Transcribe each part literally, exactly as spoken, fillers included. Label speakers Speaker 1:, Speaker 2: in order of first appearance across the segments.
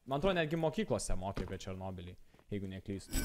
Speaker 1: Man atrodo, netgi mokyklose mokė apie Černobylį, jeigu neklystu.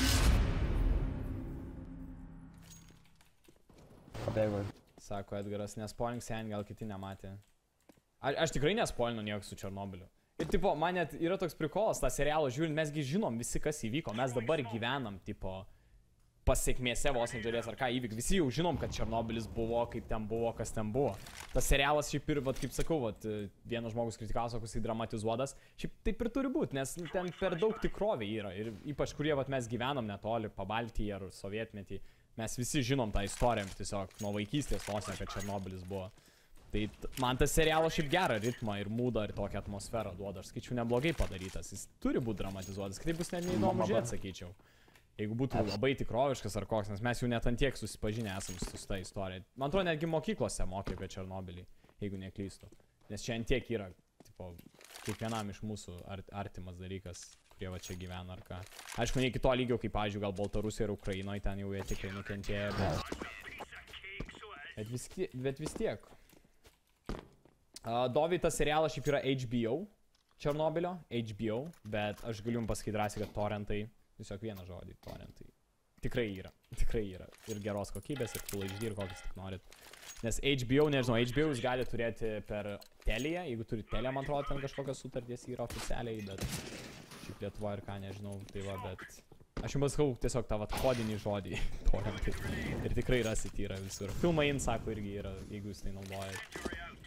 Speaker 2: Pabėgau.
Speaker 1: Sako Edgaras, nespoilink sen, gal kiti nematė. A, aš tikrai nespoilinu nieko su Černobyliu. Ir tipo, man net yra toks prikolas, tą serialą žiūrint, mesgi žinom visi, kas įvyko. Mes dabar gyvenam, tipo, pasiekmėse vos nežiūrės ar ką įvyko. Visi jau žinom, kad Černobylis buvo, kaip ten buvo, kas ten buvo. Tas serialas šiaip ir, vat, kaip sakau, vat, vienas žmogus kritikavo, sako, jisai dramatizuotas. Šiaip taip ir turi būti, nes ten per daug tikrovė yra. Ir ypač kurie vat, mes gyvenam netoli, Pabaltyje ar Sovietmetį. Mes visi žinom tą istoriją, tiesiog nuo vaikystės vos ne, kad Černobylis buvo. Tai man tas serialas šiaip gerą ritmą ir mūdą ir tokią atmosferą duoda. Aš skaičiu neblogai padarytas. Jis turi būti dramatizuotas. Kitaip bus net neįdomu žiūrėti, sakyčiau. Jeigu būtų labai tikroviškas ar koks, nes mes jau net ant tiek susipažinę esam su tą istoriją. Man atrodo, netgi mokyklose mokė apie Černobylį, jeigu neklystu. Nes čia ant tiek yra, tipo, kiekvienam iš mūsų artimas dalykas, kurie va čia gyvena ar ką. Aišku, ne iki to lygio, kaip, pavyzdžiui, gal Baltarusija ir Ukrainoje, ten jau jie tikrai nukentėjo, bet... Bet vis, bet vis tiek. Uh, Dovytas serialas šiaip yra H B O, Černobylio, H B O, bet aš galiu jums pasakyti drąsiai, kad torrentai, tiesiog vieną žodį, torrentai, tikrai yra, tikrai yra. Ir geros kokybės, ir Full H D, ir kokius tik norit. Nes H B O, nežinau, H B O jūs gali turėti per Teliją, jeigu turi Teliją, man atrodo, ten kažkokios sutarties yra oficialiai, bet šiaip Lietuva ir ką, nežinau, tai va, bet... Aš jums pasakau tiesiog tą vat kodinį žodį, torrentai, ir tikrai rasit yra visur. Filmai in, sako, irgi yra, jeigu jūs tai naudojat.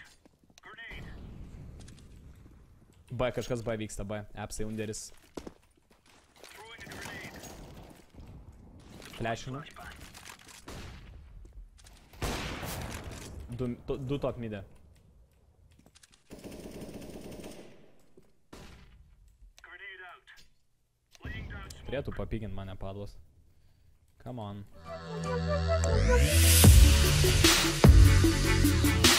Speaker 1: B, kažkas B vyksta, B, Apsai Underis. Flashinu. Du, du, du top midė. Turėtų papykint mane padlas. Come on.